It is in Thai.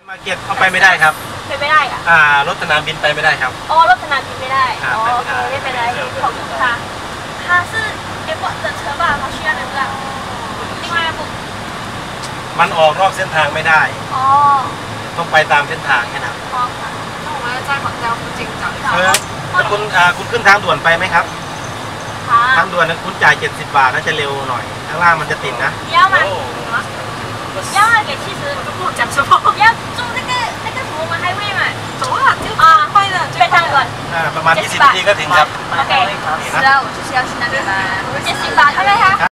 มาเก็ตเข้าไปไม่ได้ครับไปไม่ได้อะรถสนามบินไปไม่ได้ครับอ๋อรถสนามบินไม่ได้อ๋อโอเคไม่เป็นไรขอบคุณค่ะ它是 airport 的车吧它需要那个另外一部มันออกนอกเส้นทางไม่ได้อ๋อต้องไปตามเส้นทางแค่นั้นอ๋อค่ะ那我们要在广州附近找一下คุณขึ้นทางด่วนไปไหมครับทางด่วนคุณจ่าย70 บาทน่าจะเร็วหน่อยข้างล่างมันจะติดนะ要吗要啊给70都不讲什么要住那个什么吗还会吗走啊就快的ไปทางด่วนประมาณ20 นาทีก็ถึงครับโอเค是啊我就是要去那边啦 70 บาทใช่ไหมคะ